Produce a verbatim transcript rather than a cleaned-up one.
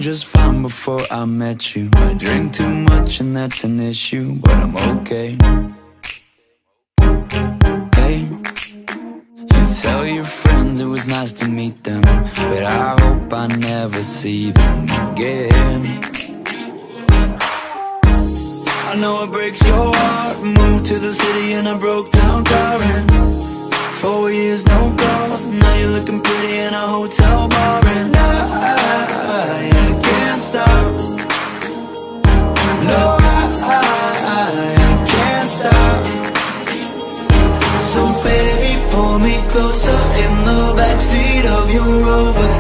just fine before I met you. I drink too much and that's an issue, but I'm okay. Hey, you tell your friends it was nice to meet them, but I hope I never see them again. I know it breaks your heart. Moved to the city in a broke down car, and four years no calls. Now you're looking pretty in a hotel bar, and I, I, I can't stop. No, I, I, I can't stop. So baby, pull me closer in the backseat of your Rover.